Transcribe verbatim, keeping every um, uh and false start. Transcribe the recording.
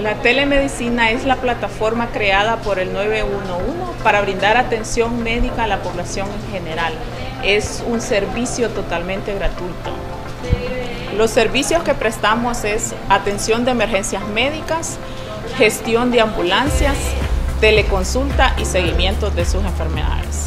La telemedicina es la plataforma creada por el nueve uno uno para brindar atención médica a la población en general. Es un servicio totalmente gratuito. Los servicios que prestamos es atención de emergencias médicas, gestión de ambulancias, teleconsulta y seguimiento de sus enfermedades.